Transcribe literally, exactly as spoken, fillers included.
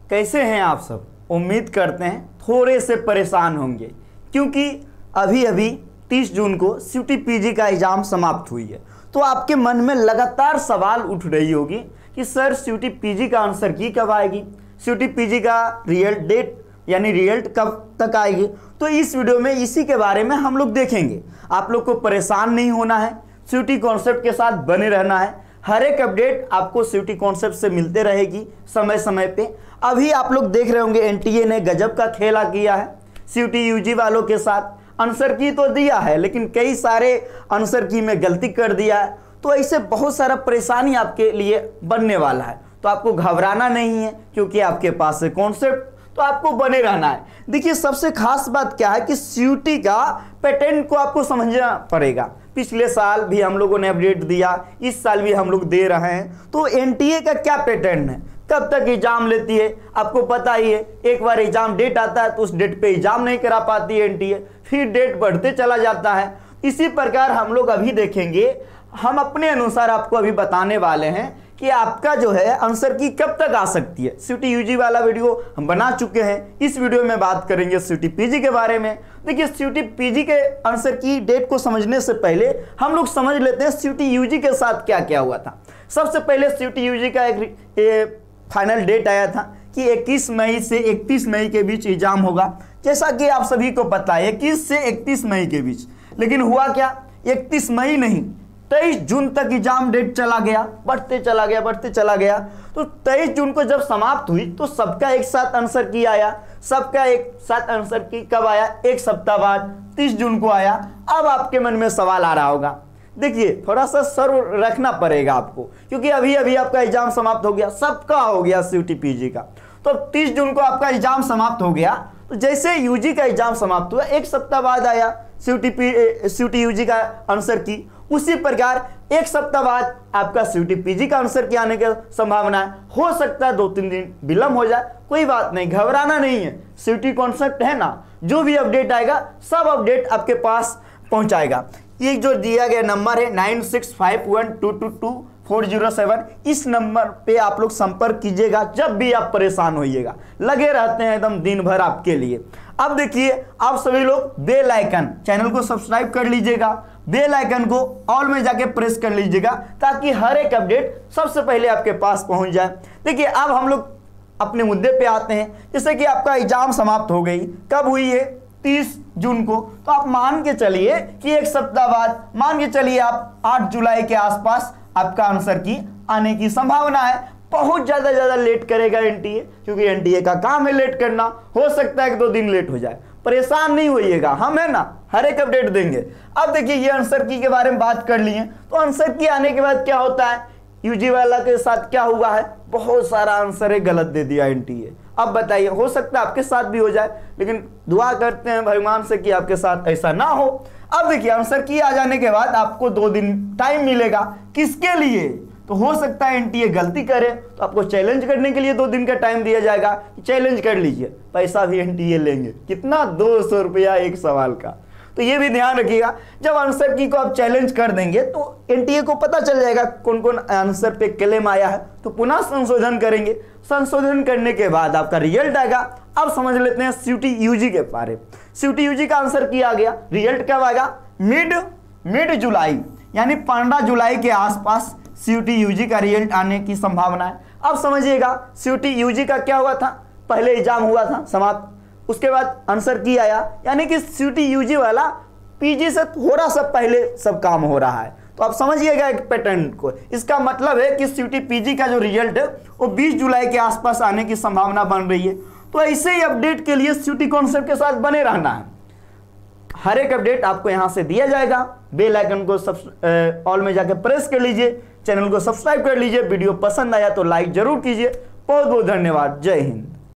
कैसे हैं आप सब? उम्मीद करते हैं थोड़े से परेशान होंगे, क्योंकि अभी अभी तीस जून को सीयूटी पीजी का एग्ज़ाम समाप्त हुई है। तो आपके मन में लगातार सवाल उठ रही होगी कि सर सीयूटी पीजी का आंसर की कब आएगी, सीयूटी पीजी का रिजल्ट डेट यानी रिजल्ट कब तक आएगी। तो इस वीडियो में इसी के बारे में हम लोग देखेंगे। आप लोग को परेशान नहीं होना है, सीयूटी कॉन्सेप्ट के साथ बने रहना है। हर एक अपडेट आपको सीयूटी कॉन्सेप्ट से मिलते रहेगी समय समय पे। अभी आप लोग देख रहे होंगे एनटीए ने गजब का खेला किया है सीयूटी यूजी वालों के साथ। आंसर की तो दिया है, लेकिन कई सारे आंसर की में गलती कर दिया है। तो ऐसे बहुत सारा परेशानी आपके लिए बनने वाला है। तो आपको घबराना नहीं है, क्योंकि आपके पास है कॉन्सेप्ट, तो आपको बने रहना है। देखिए, सबसे खास बात क्या है कि सीयूटी का पैटर्न को आपको समझना पड़ेगा। पिछले साल भी हम लोगों ने अपडेट दिया, इस साल भी हम लोग दे रहे हैं। तो एनटीए का क्या पैटर्न है, कब तक एग्जाम लेती है, आपको पता ही है। एक बार एग्जाम डेट आता है तो उस डेट पे एग्जाम नहीं करा पाती है एनटीए, फिर डेट बढ़ते चला जाता है। इसी प्रकार हम लोग अभी देखेंगे, हम अपने अनुसार आपको अभी बताने वाले हैं कि आपका जो है आंसर की कब तक आ सकती है। सीयूटी यूजी वाला वीडियो हम बना चुके हैं, इस वीडियो में बात करेंगे सीयूटी पीजी के बारे में। देखिए, सीयूटी पीजी के आंसर की डेट को समझने से पहले हम लोग समझ लेते हैं सीयूटी यूजी के साथ क्या क्या हुआ था। सबसे पहले सीयूटी यूजी का एक फाइनल डेट आया था कि इक्कीस मई से इकतीस मई के बीच एग्जाम होगा। जैसा कि आप सभी को पता है इक्कीस से इकतीस मई के बीच, लेकिन हुआ क्या, इकतीस मई नहीं तेईस जून तक एग्जाम डेट चला गया, बढ़ते चला गया बढ़ते चला गया। तो तेईस जून को जब समाप्त हुई तो सबका एक साथ आंसर की आया। सबका एक साथ आंसर की कब आया, एक सप्ताह बाद तीस जून को आया। अब आपके मन में सवाल आ रहा होगा, देखिए थोड़ा सा सर रखना पड़ेगा आपको, क्योंकि अभी अभी आपका एग्जाम समाप्त हो गया, सबका हो गया सीयूटी पीजी का। तो तीस जून को आपका एग्जाम समाप्त हो गया, तो जैसे यूजी का एग्जाम समाप्त हुआ एक सप्ताह बाद आया सीयूटी पी सीयूटी यूजी का आंसर की। उसी प्रकार एक सप्ताह बाद आपका सीयूटी पीजी का आंसर की आने की संभावना है। हो सकता है दो तीन दिन विलंब हो जाए, कोई बात नहीं, घबराना नहीं है। सीयूटी कॉन्सेप्ट है ना, जो भी अपडेट आएगा सब अपडेट आपके पास पहुंचाएगा। ये जो दिया गया नंबर है nine six five one two two two four zero seven, इस नंबर पे आप लोग संपर्क कीजिएगा जब भी आप परेशान होइएगा। लगे रहते हैं एकदम दिन भर आपके लिए। अब देखिए, आप सभी लोग बेल आइकन चैनल को सब्सक्राइब कर लीजिएगा, बेल आइकन को ऑल में जाके प्रेस कर लीजिएगा, ताकि हर एक अपडेट सबसे पहले आपके पास पहुंच जाए। देखिए, अब हम लोग अपने मुद्दे पे आते हैं। जैसे कि आपका एग्जाम समाप्त हो गई, कब हुई है, तीस जून को। तो आप मान के चलिए कि एक सप्ताह बाद, मान के चलिए आप आठ जुलाई के आसपास आपका आंसर की आने की संभावना है। बहुत ज्यादा ज्यादा लेट करेगा एनटीए, क्योंकि एनटीए का काम है लेट करना। हो सकता है कि दो दिन लेट हो जाए, परेशान नहीं होइएगा, हम है ना हर एक अपडेट देंगे। अब देखिए, ये आंसर की के बारे में बात कर लिए, तो आंसर की आने के बाद क्या होता है, यूजी वाला के साथ क्या हुआ है, बहुत सारा आंसर है गलत दे दिया एनटीए। अब बताइए, हो सकता है आपके साथ भी हो जाए, लेकिन दुआ करते हैं भगवान से कि आपके साथ ऐसा ना हो। अब देखिए, आंसर की आ जाने के बाद आपको दो दिन टाइम मिलेगा। किसके लिए, तो हो सकता है एनटीए गलती करे, तो आपको चैलेंज करने के लिए दो दिन का टाइम दिया जाएगा। चैलेंज कर लीजिए, पैसा भी एनटीए लेंगे, कितना, दो सौ रुपया एक सवाल का। तो ये भी ध्यान रखिएगा, जब आंसर की को आप चैलेंज कर देंगे तो एनटीए को पता चल जाएगा कौन कौन आंसर पे क्लेम आया है, तो पुनः संशोधन करेंगे। संशोधन करने के बाद आपका रिजल्ट आएगा। अब समझ लेते हैं सीयूटी यूजी के बारे में। सीयूटी यूजी का आंसर की आ गया, रिजल्ट कब आएगा, मिड मिड जुलाई यानी पंद्रह जुलाई के आसपास सीयूटी यूजी का रिजल्ट आने की संभावना है। अब समझिएगा, सीयूटी यूजी का क्या हुआ था, पहले एग्जाम हुआ था समाप्त, उसके बाद आंसर की आया, यानी कि सीयूटी यूजी वाला पीजी से थोड़ा सा पहले सब काम हो रहा है। तो आप समझिएगा एक पैटर्न को। इसका मतलब है कि सीयूटी पीजी का जो रिजल्ट है वो बीस जुलाई के आसपास आने की संभावना बन रही है। तो ऐसे ही अपडेट के लिए सीयूटी कॉन्सेप्ट के साथ बने रहना है। हर एक अपडेट आपको यहां से दिया जाएगा। बेल आइकन को ऑल में जाकर प्रेस कर लीजिए, चैनल को सब्सक्राइब कर लीजिए। वीडियो पसंद आया तो लाइक जरूर कीजिए। बहुत बहुत धन्यवाद। जय हिंद।